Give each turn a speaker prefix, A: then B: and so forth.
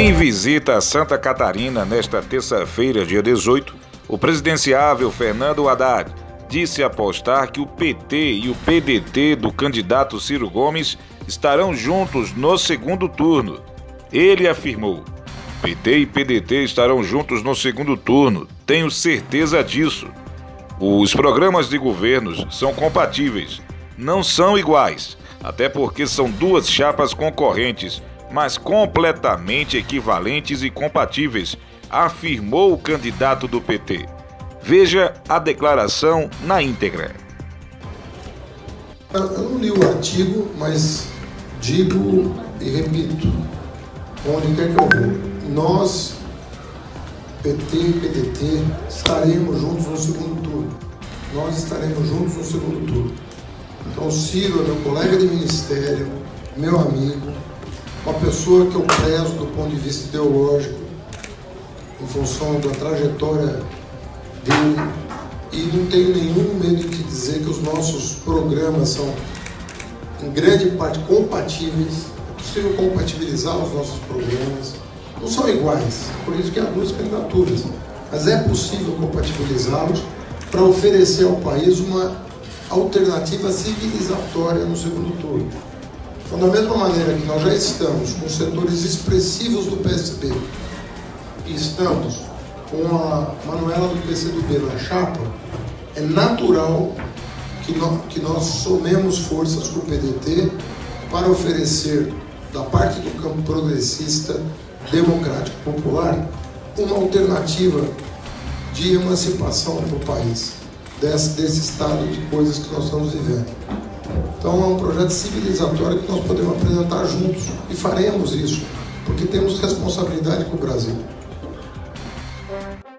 A: Em visita a Santa Catarina nesta terça-feira, dia 18, o presidenciável Fernando Haddad disse apostar que o PT e o PDT do candidato Ciro Gomes estarão juntos no segundo turno. Ele afirmou: PT e PDT estarão juntos no segundo turno, tenho certeza disso. Os programas de governos são compatíveis, não são iguais, até porque são duas chapas concorrentes, mas completamente equivalentes e compatíveis, afirmou o candidato do PT. Veja a declaração na íntegra.
B: Eu não li o artigo, mas digo e repito, onde quer que eu vou, nós, PT e PDT, estaremos juntos no segundo turno. Nós estaremos juntos no segundo turno. Então o Ciro é meu colega de ministério, meu amigo, uma pessoa que eu prezo do ponto de vista ideológico, em função da trajetória dele, e não tenho nenhum medo de dizer que os nossos programas são, em grande parte, compatíveis. É possível compatibilizar os nossos programas. Não são iguais, por isso que há duas candidaturas, mas é possível compatibilizá-los para oferecer ao país uma alternativa civilizatória no segundo turno. Então, da mesma maneira que nós já estamos com setores expressivos do PSB e estamos com a Manuela do PCdoB na chapa, é natural que nós somemos forças com o PDT para oferecer, da parte do campo progressista, democrático, popular, uma alternativa de emancipação para o país, desse estado de coisas que nós estamos vivendo. Então é um projeto civilizatório que nós podemos apresentar juntos, e faremos isso, porque temos responsabilidade com o Brasil.